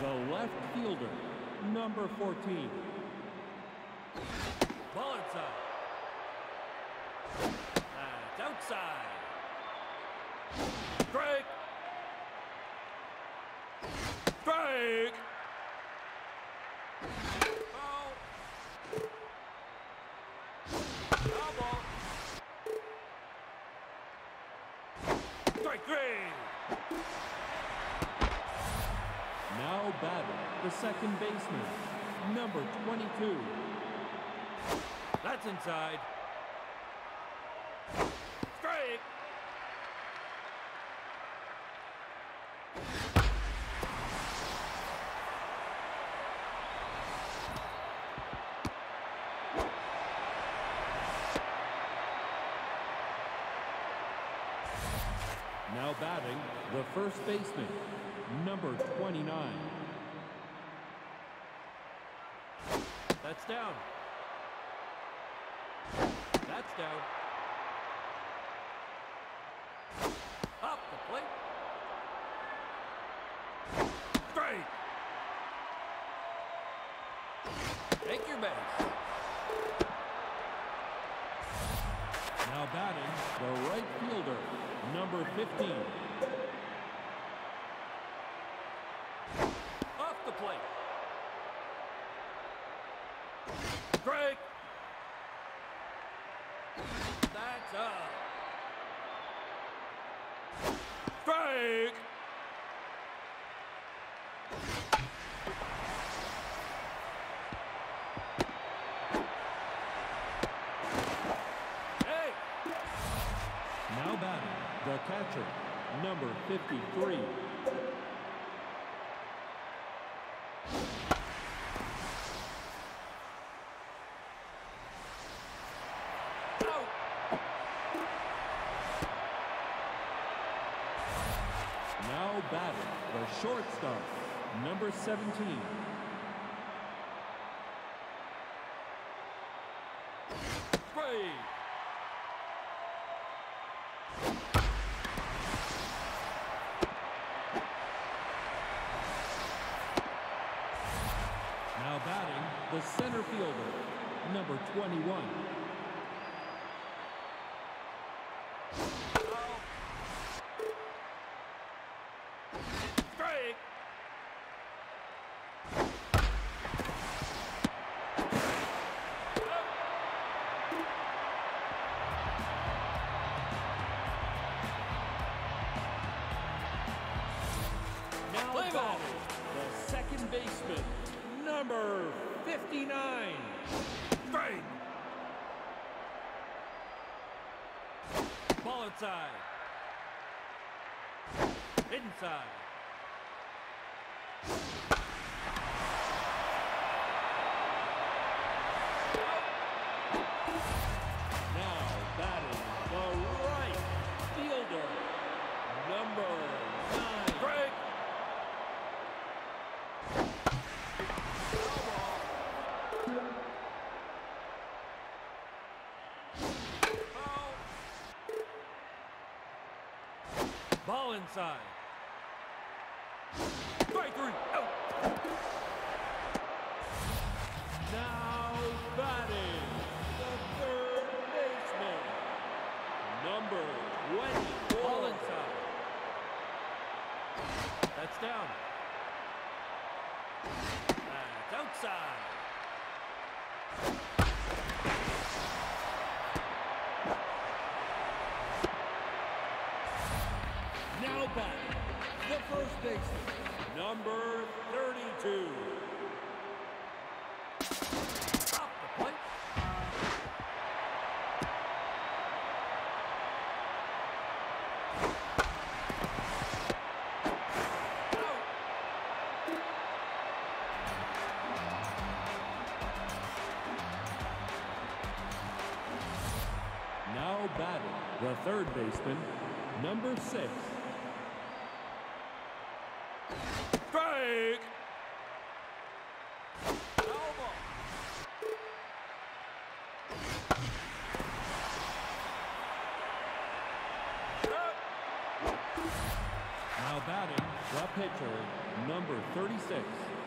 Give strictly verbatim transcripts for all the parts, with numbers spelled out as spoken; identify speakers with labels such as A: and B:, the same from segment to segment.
A: the left fielder, number fourteen.
B: Ball inside. That's outside. Strike. Strike. Foul. Foul ball. Strike three.
A: Now batting, the second baseman, number twenty-two.
B: That's inside. Strike.
A: Now batting, the first baseman, number twenty-nine.
B: That's down. That's down. Up the plate. Straight. Take your base.
A: Now batting, the right fielder, number fifteen.
B: Off the plate. Strike. That's up. Strike. Hey.
A: Now batting, the catcher, number fifty-three. Now batting, the shortstop, number seventeen.
B: Straight.
A: Now batting, the center fielder, number twenty-one.
B: Strike.
A: Now
B: Play ball.
A: batting, the second baseman, number fifty-nine.
B: Straight. Ball inside. Inside.
A: Now batting, the right fielder, number nine.
B: Break. Foul. Ball inside. Strike three. Out.
A: Now batting, the third baseman, number twenty-four.
B: Ball inside. That's down. That's outside.
A: Now batting, the first baseman, number thirty-two.
B: Off the plate. Out.
A: Now batting, the third baseman, number six.
B: Strike. Foul ball.
A: Now batting, the pitcher, number thirty-six.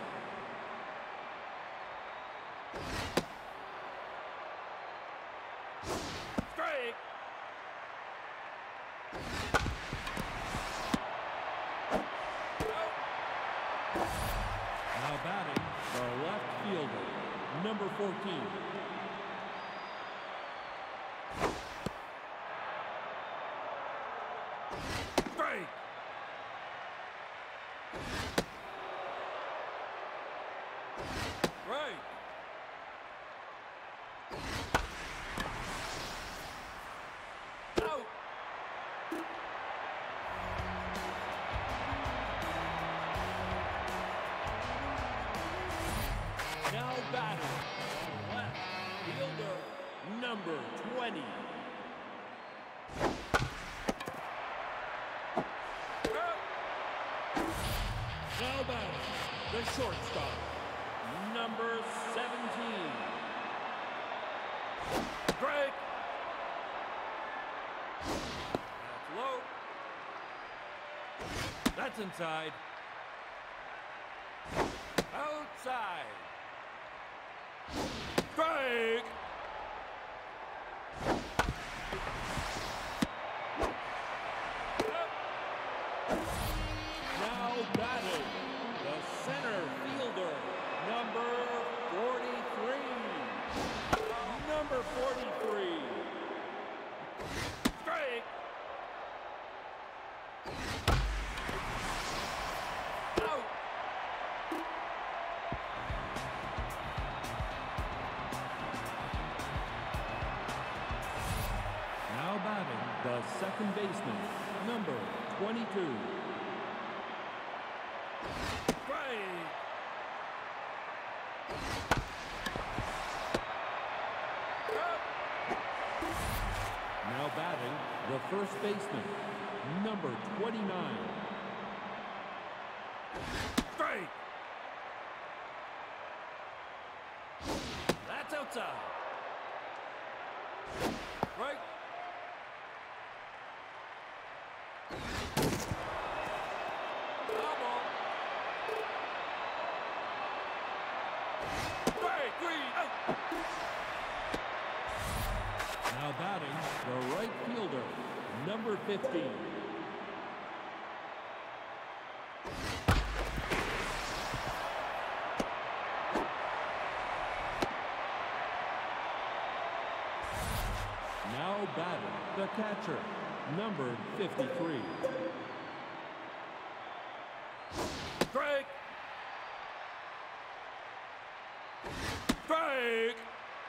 B: Strike.
A: Now batting, the left fielder, number fourteen.
B: Strike. Right. Out.
A: Now batting, the left fielder, number twenty. Now batting, the shortstop, number seventeen.
B: Strike. That's low. That's inside. Outside. Strike.
A: Now batting, the center fielder, number forty-three. Number forty-three.
B: Strike. Out.
A: Now batting, the second baseman, number twenty-two.
B: Strike. Out.
A: Now batting, the first baseman, number twenty-nine.
B: Strike. That's outside. Right. Foul ball. Strike three. Out.
A: Now batting, the right fielder, number fifteen. Now batting, the catcher, number fifty-three.
B: Strike. Strike.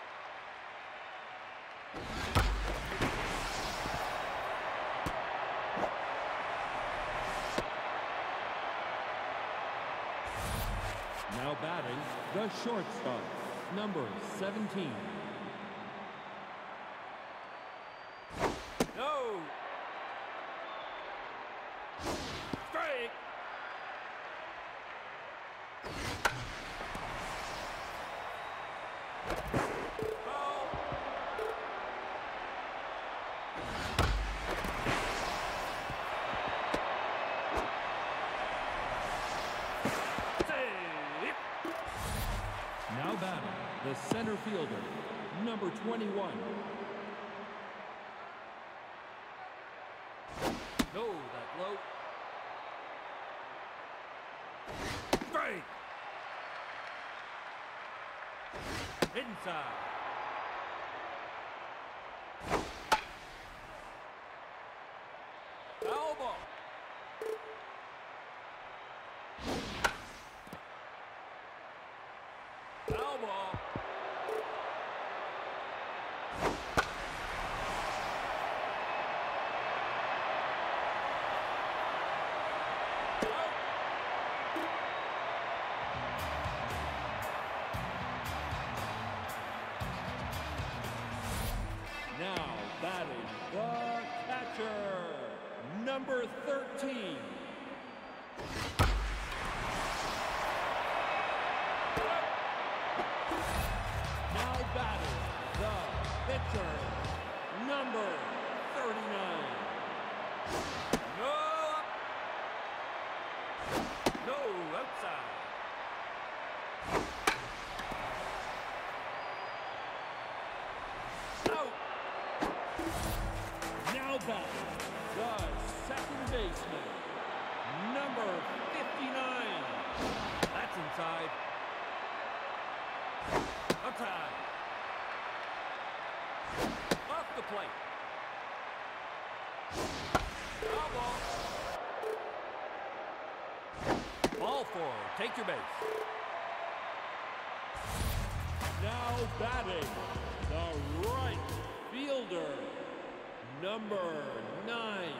A: Now batting, the shortstop, number seventeen.
B: No. Strike. Foul. Save.
A: Now batting, the center fielder, number twenty-one.
B: No, that low. Strike. Inside. Foul ball. Foul ball.
A: Now batting, the catcher, number thirteen. Now batting, the pitcher, number thirty-nine.
B: No. No, outside. Out.
A: Now back, the second baseman, number fifty-nine.
B: That's inside. Outside. Off the plate. Foul ball. Ball four. Take your base.
A: Now batting, the right fielder, number nine.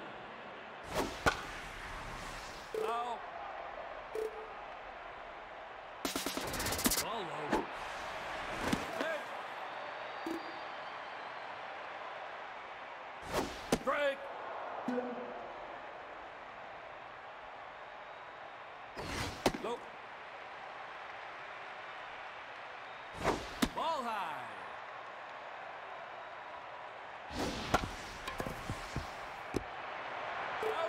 B: Foul. Ball low. Hit. Strike. Low. Ball high. Out.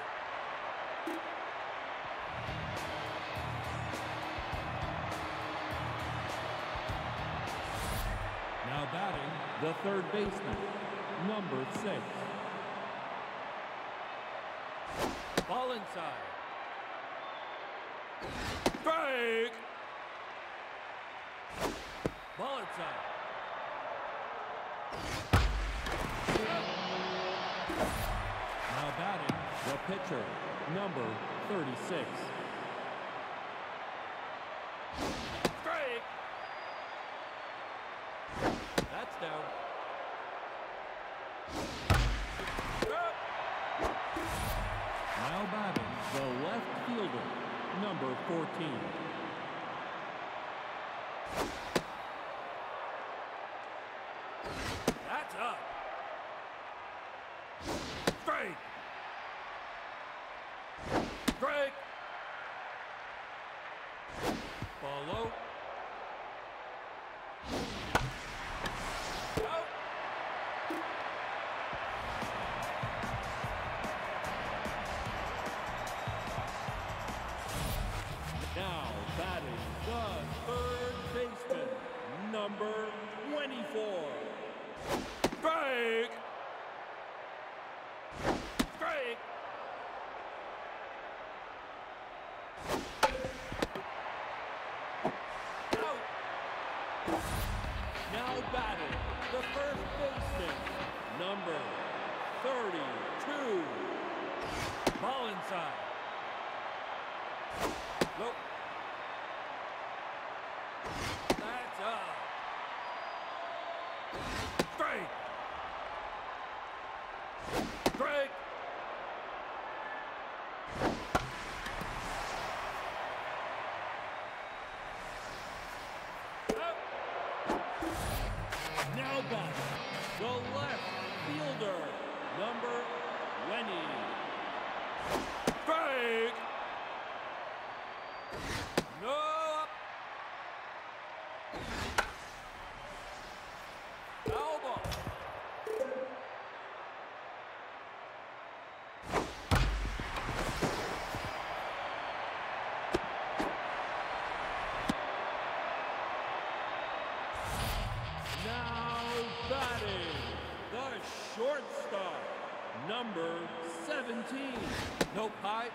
A: Now batting, the third baseman, number six.
B: Ball inside. Strike. Ball inside.
A: Now batting, the pitcher, number thirty-six.
B: Strike. That's down. Strike.
A: Now batting, the left fielder, number fourteen.
B: That's up. Strike. Strike. Ball low. Out.
A: Now batting, the third baseman, number twenty-four.
B: Strike. Strike. Out.
A: Now batting, the first baseman, number thirty-two.
B: Ball inside. Low. That's up. Strike. Strike. Out.
A: Now batting, the left fielder, number twenty.
B: Strike. No up. Foul ball.
A: Now batting, the shortstop, number seventeen.
B: Nope, high.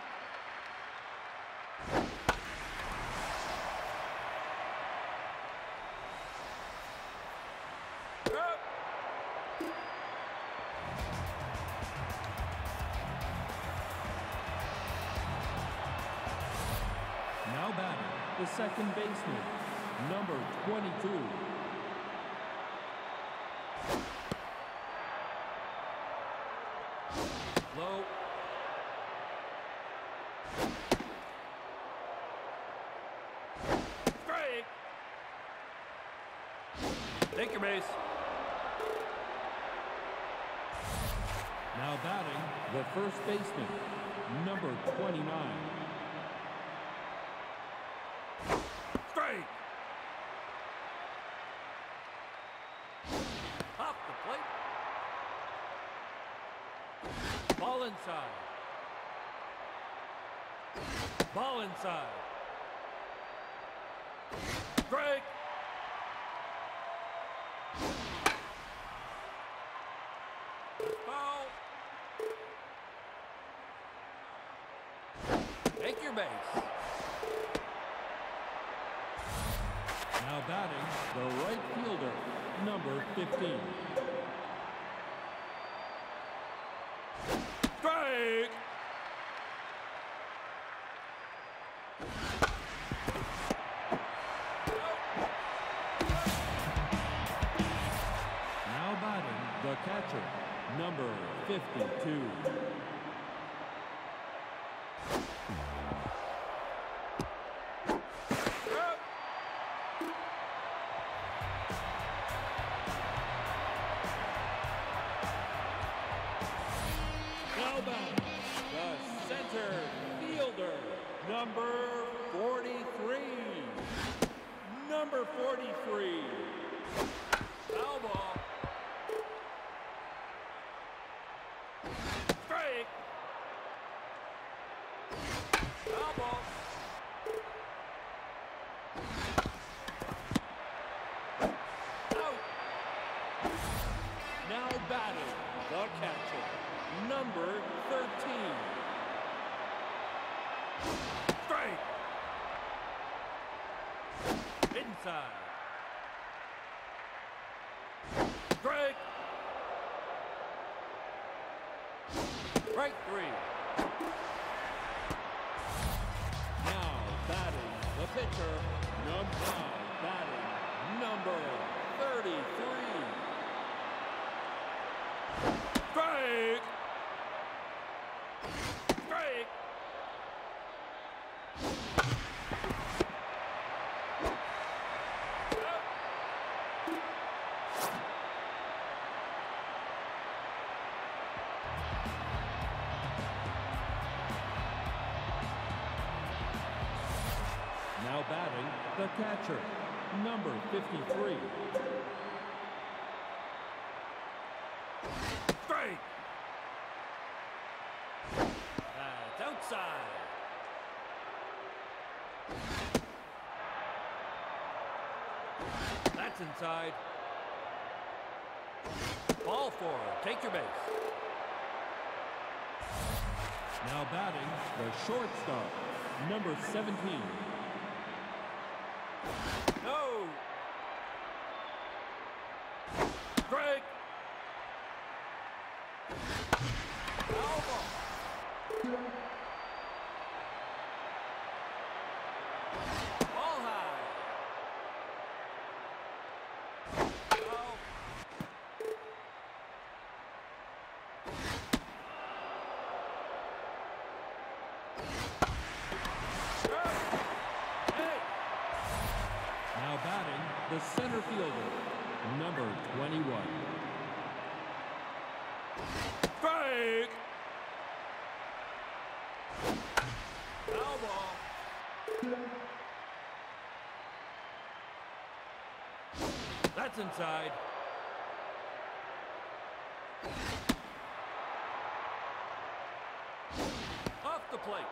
B: Up.
A: Now batting, the second baseman, number twenty-two.
B: Low. Strike. Take your base.
A: Now batting, the first baseman, number twenty-nine.
B: Strike. Off the plate. Ball inside. Ball inside. Strike. Foul. Take your base.
A: Now batting, the right fielder, number fifteen.
B: Strike.
A: Now batting, the catcher, number fifty-two. Now batting, the center fielder, number forty-three. Number forty-three.
B: Foul ball. Strike. Foul ball. Out.
A: Now batting, the catcher, number thirteen.
B: Strike. Inside. Strike. Strike three.
A: Now batting, the pitcher, number batting, number thirty-three.
B: Strike. Strike.
A: Now batting, the catcher, number fifty-three.
B: Strike. That's outside. That's inside. Ball four. Take your base.
A: Now batting, the shortstop, number seventeen.
B: No. Strike. Foul ball. Ball high. Foul. Hey.
A: Now batting, the center fielder, number twenty-one.
B: Strike. Foul ball. That's inside. Off the plate.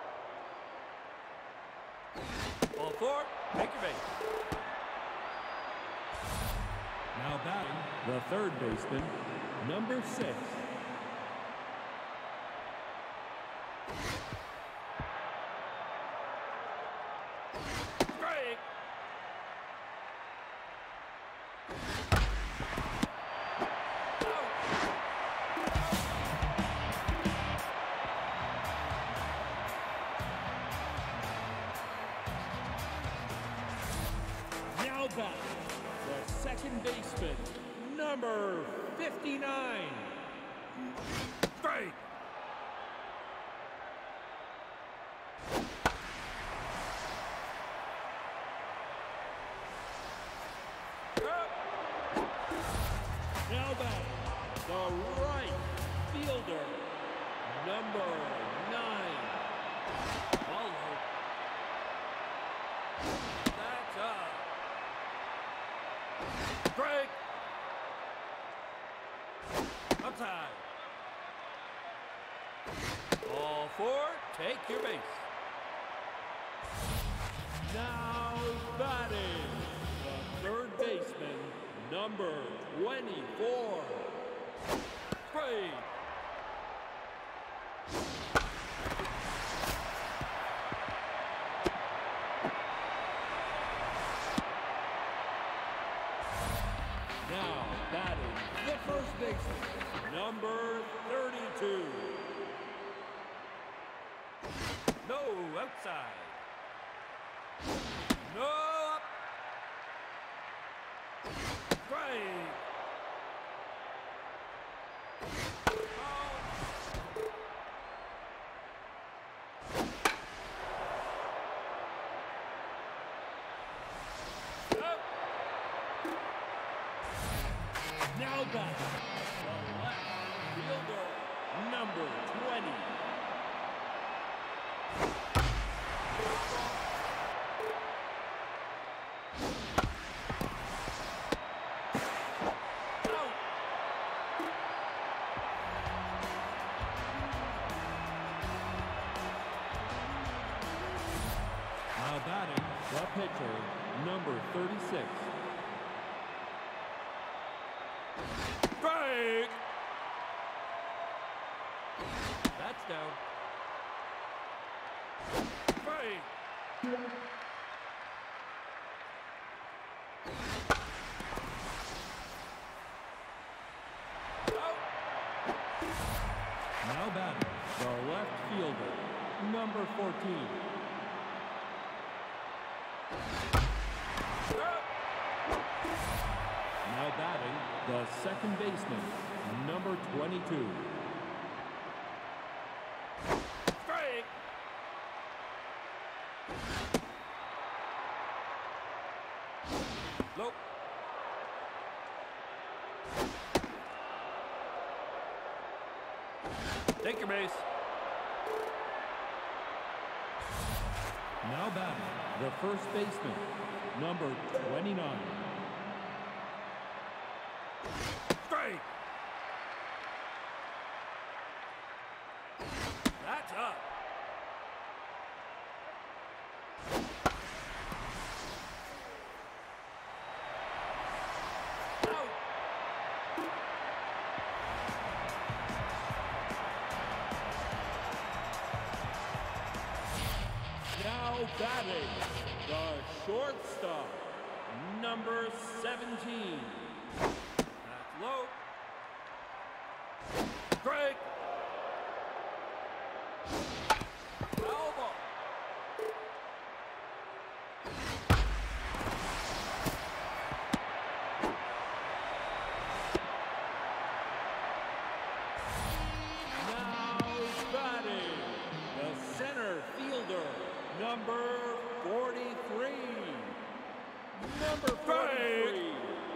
B: Ball four. Take your base.
A: Now batting, the third baseman, number six.
B: Strike.
A: Now batting, the second baseman, number fifty-nine.
B: Strike.
A: Now batting, the right fielder, number nine.
B: Ball low. That's up. Strike. Outside. Ball four. Take your base.
A: Now batting, the third baseman, number twenty-four.
B: Break.
A: Now batting, the first baseman, number thirty-two.
B: No, outside. No, up. Break.
A: Now batting, the left fielder, number twenty. Now batting, the pitcher, number thirty-six.
B: Break. That's down. Break. Out.
A: Now batting, the left fielder, number fourteen. Now batting, the second baseman, number twenty-two.
B: Break. Low. Take your base.
A: Now batting, the first baseman, number twenty-nine.
B: Strike. That's up. Out.
A: Now batting, the shortstop, number seventeen.
B: That's low. Break. Elbow.
A: Now batting, the center fielder, number forty-three. Number forty-three.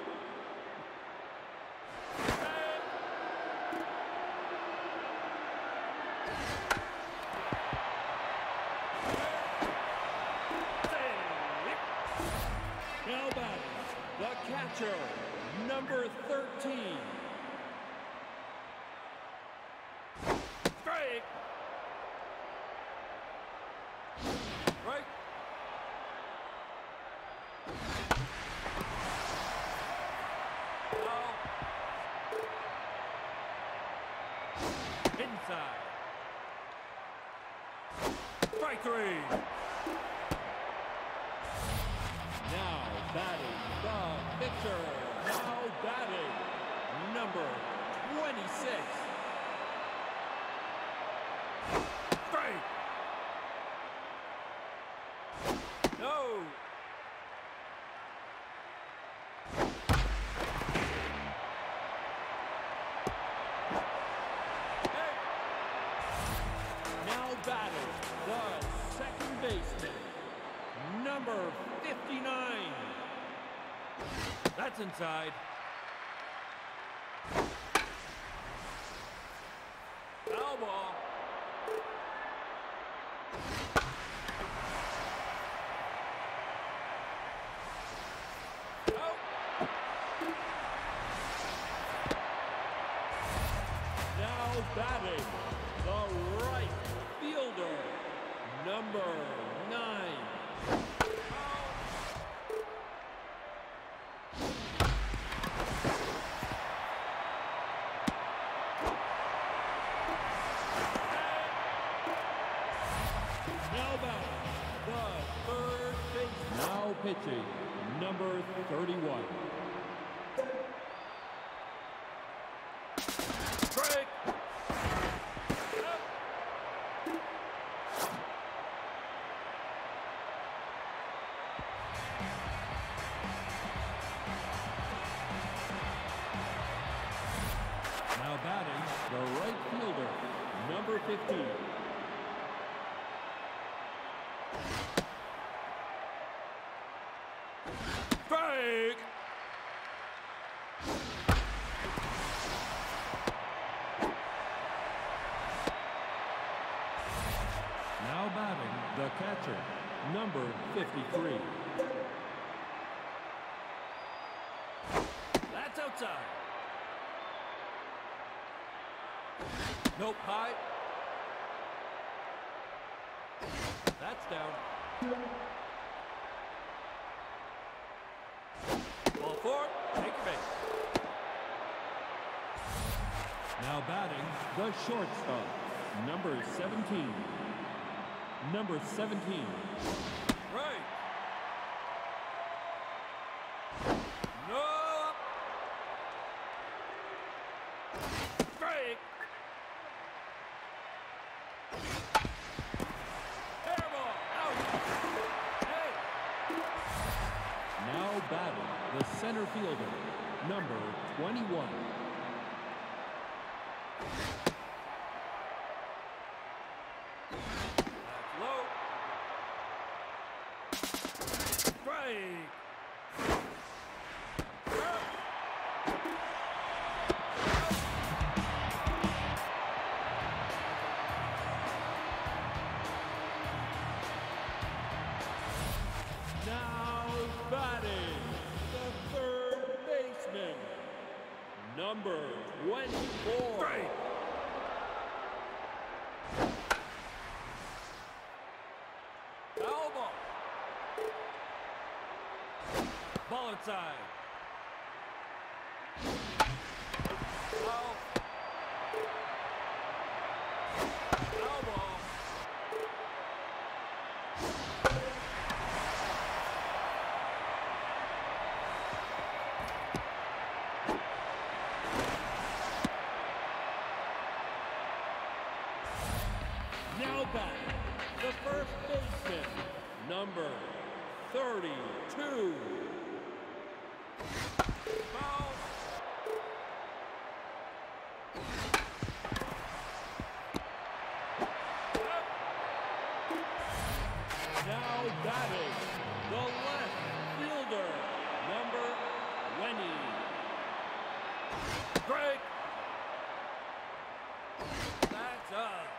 A: Now batting, the catcher, number thirteen.
B: Strike. Right. Out. Inside. Strike three.
A: Now batting, the pitcher. Now batting, number twenty-six.
B: Strike. No. Hey.
A: Now batting, the second baseman, number fifty-nine.
B: That's inside. Foul ball. Out.
A: Now batting, the right fielder, number nine. pitching, number thirty-one.
B: Break.
A: Now batting, the right fielder, number fifteen.
B: Break.
A: Now batting, the catcher, number fifty-three.
B: That's outside. Nope, high. That's down. Ball four, take your base.
A: Now batting, the shortstop, number seventeen. Number seventeen.
B: Right. No. Strike. Airball. Out. Hey.
A: Now batting, the center fielder, number twenty-one.
B: That's low. Strike.
A: Now batting, the third baseman, number twenty-four.
B: Strike. Foul ball. Ball inside. Foul. Foul ball.
A: Now batting, the first baseman, number thirty-two.
B: Foul.
A: Now batting, the left fielder, number twenty.
B: Break. That's up.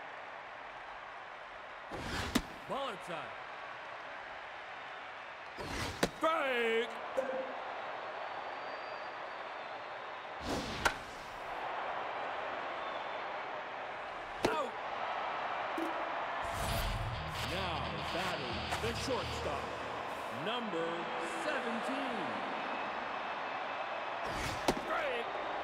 B: Ball inside. Break. Out.
A: Now batting, the shortstop, number seventeen.
B: Break.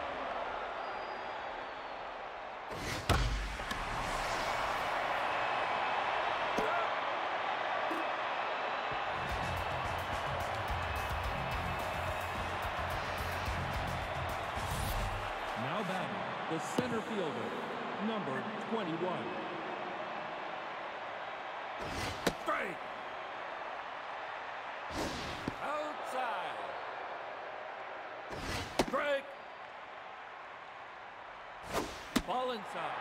A: Now batting, the center fielder, number twenty-one.
B: Strike. Outside. Break. Ball inside.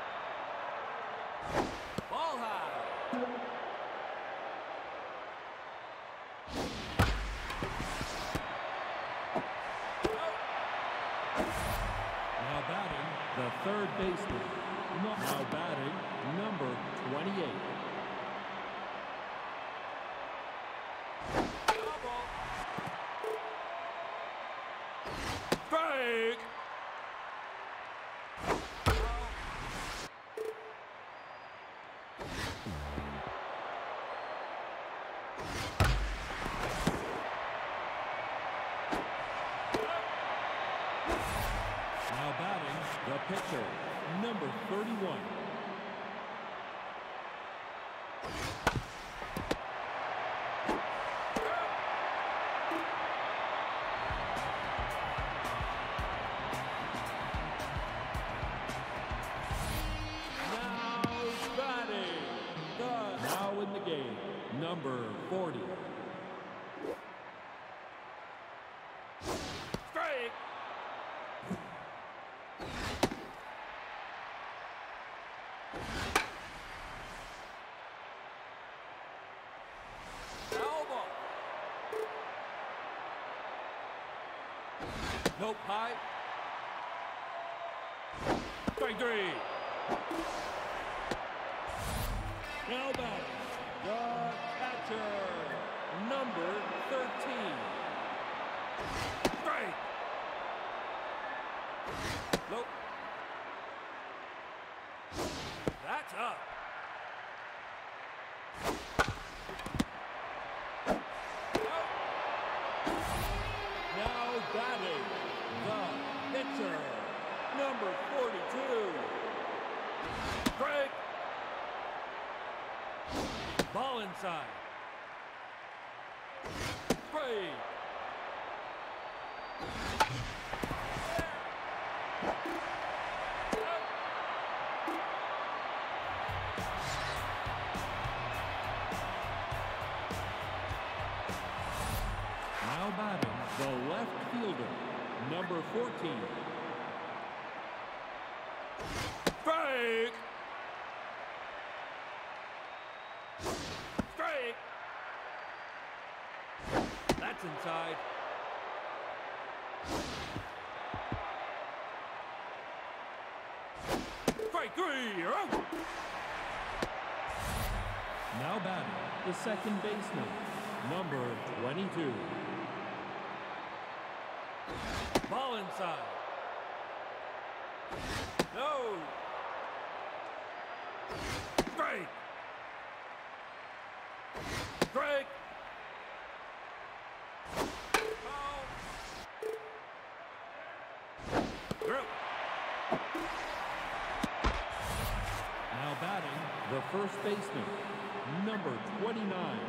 B: Ball high.
A: Now batting, the third baseman, now batting, number twenty-eight.
B: Foul ball. Strike.
A: Now batting, the pitcher, number thirty-one. forty.
B: Strike. Foul ball. Nope, high. Strike three.
A: Now batting, the catcher, number thirteen.
B: Strike. Nope. That's up. Nope.
A: Now batting, the pitcher, number forty-two.
B: Strike. Ball inside. Strike.
A: Now batting, the left fielder, number fourteen.
B: Strike. Strike. That's inside. Strike three, you're out.
A: Now batting, the second baseman, number twenty-two.
B: Ball inside. No. Strike. Strike. Foul. Through.
A: Now batting, the first baseman, number twenty-nine.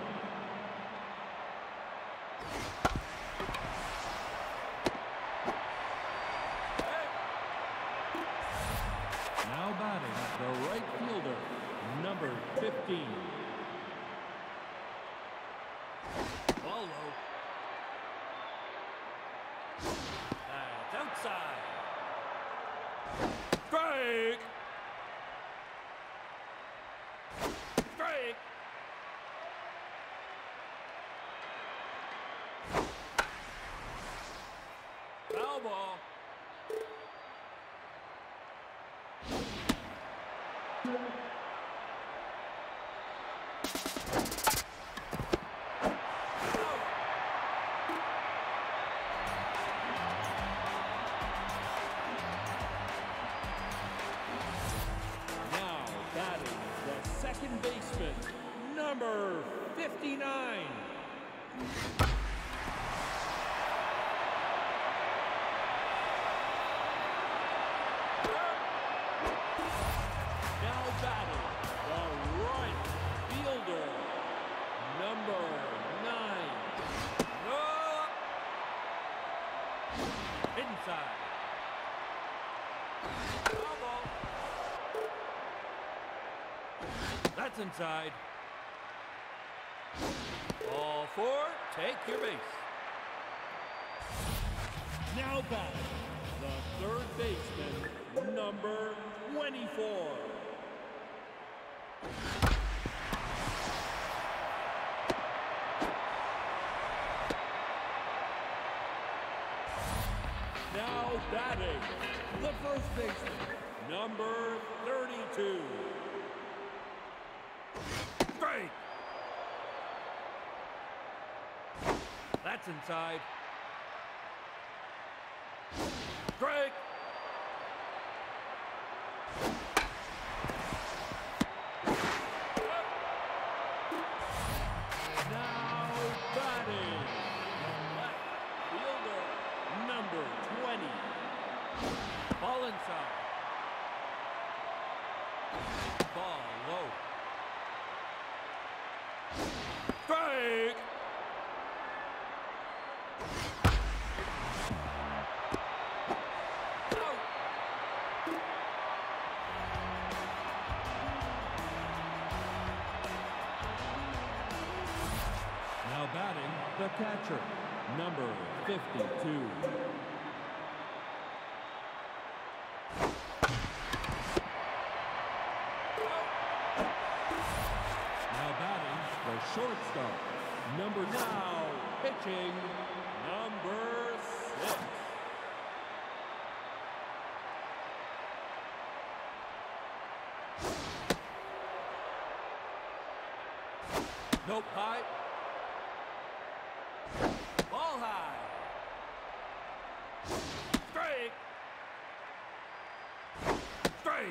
A: Now batting, the right fielder, number fifteen.
B: Ball low. That's outside. Strike. Strike. Foul ball.
A: Now batting, the second baseman, number fifty-nine. Now batting, the right fielder, number nine.
B: No. Inside. Foul ball. That's inside. Ball four, take your base.
A: Now batting, the third baseman, number twenty-four. Now batting, the first baseman, number thirty-two.
B: Strike. That's inside. Strike.
A: Now batting, left fielder, number twenty.
B: Ball inside. Ball low. Strike.
A: The catcher, number fifty-two. Now batting, the shortstop, number now pitching, number six.
B: Nope, high. Ball high. Straight. Straight.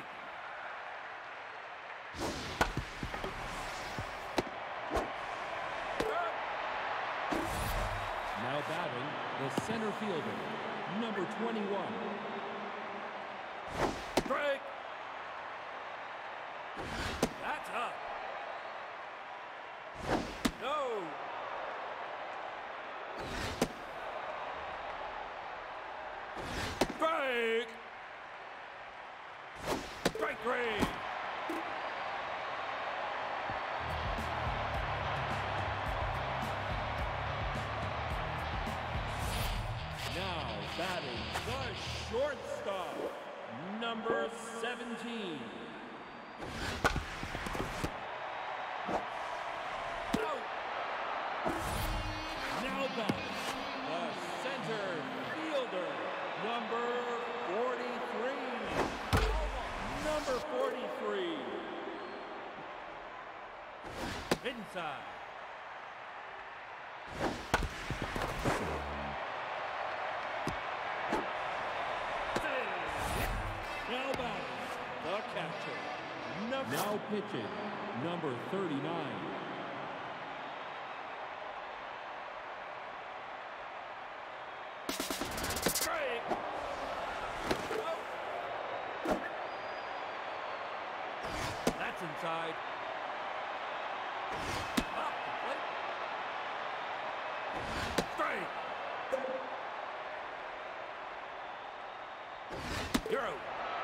A: Now batting, the center fielder, number twenty-one.
B: Strike. That's up. No. Strike. Strike three.
A: Now batting, the shortstop, number seventeen.
B: Out.
A: Now batting, the center fielder, number forty-three. Number forty-three.
B: Inside.
A: Now batting, the catcher. Number now pitching, number thirty-nine.
B: Strike. Out. That's inside. Up the plate. Strike. You're out.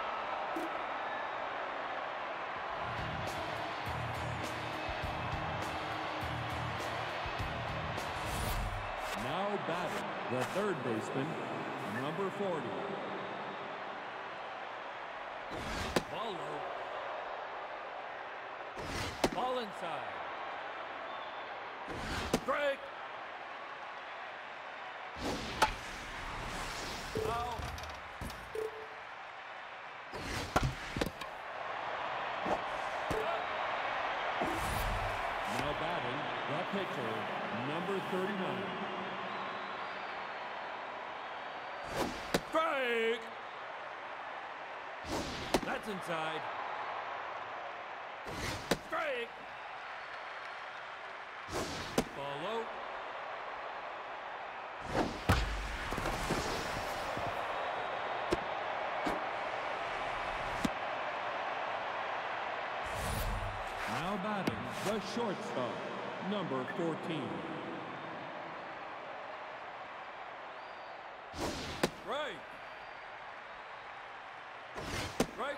A: Now batting, the third baseman, number forty.
B: Ball low. Ball inside. Strike. Out.
A: Now batting, the pitcher, number thirty-nine.
B: Strike. That's inside. Strike. Ball low.
A: Now batting, the shortstop, number fourteen.
B: Right. Right.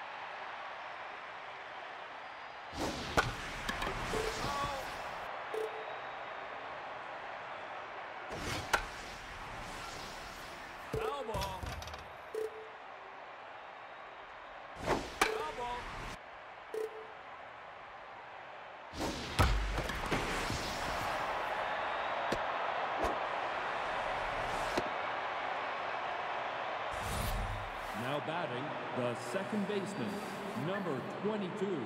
B: Oh. Foul ball. Foul ball.
A: Now batting, the second baseman, number twenty-two.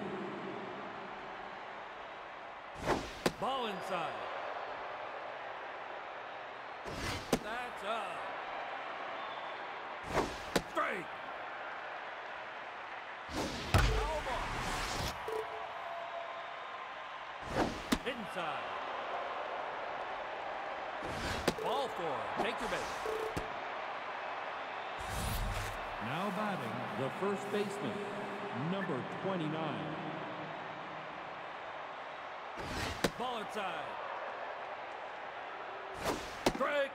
B: Ball inside. That's up. Straight. Foul ball. Inside. Ball four. Take your base.
A: Now batting, the first baseman, number twenty-nine.
B: Ball inside. Strike.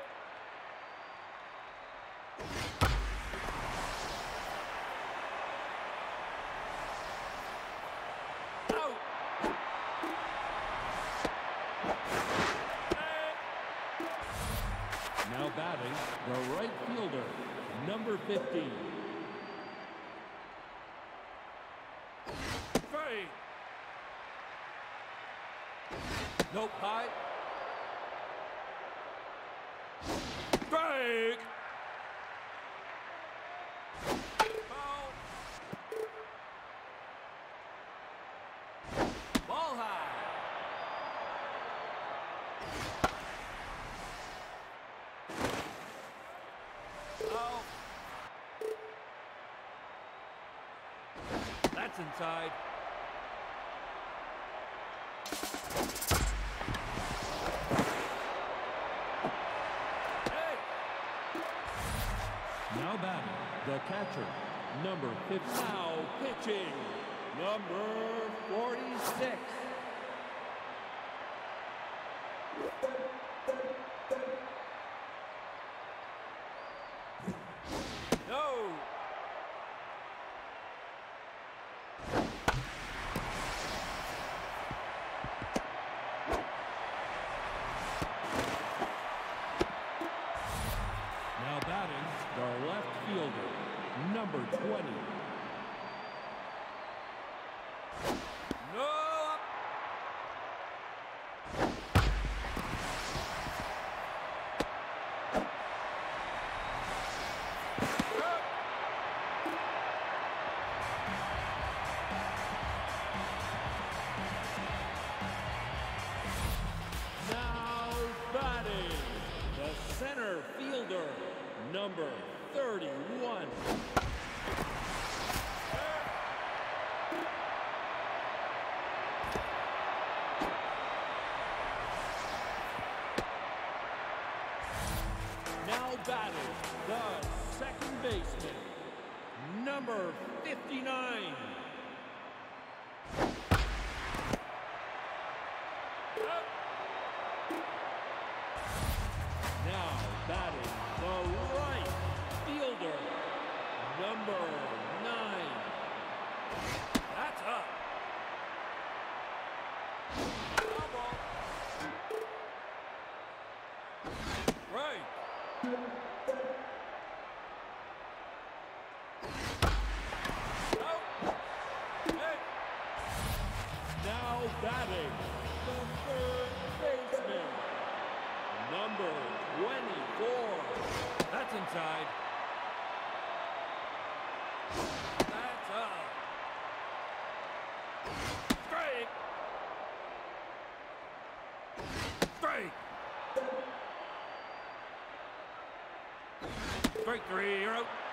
B: Out.
A: the right fielder, number fifteen.
B: Strike. Nope, high. Strike. Foul. Ball high. Foul. That's inside.
A: Now batting, the catcher, number fifty.
B: Now pitching, number forty-six. No.
A: Now batting, the left fielder, number twenty.
B: No.
A: Now batting, the center fielder, number thirty-one. Now batting, the second baseman, number fifty-nine. Now batting, the right fielder, number nine.
B: That's up. Foul ball. Right. Out. Hey.
A: Now batting, the third baseman, number twenty-four.
B: That's inside. That's up. Strike. Strike. Strike three, you're out.